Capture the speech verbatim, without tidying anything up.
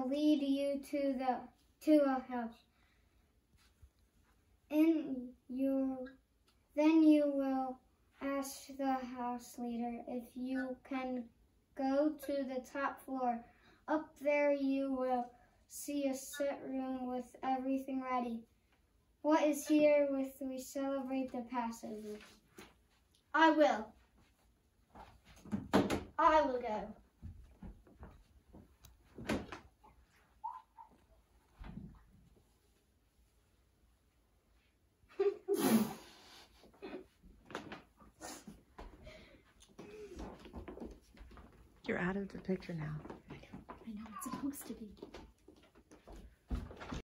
will lead you to the to a house. In your, then you will ask the house leader if you can go to the top floor. Up there you will see a set room with everything ready. What is here with we celebrate the Passover? I will. I will go. You're out of the picture now. I know, I know it's supposed to be.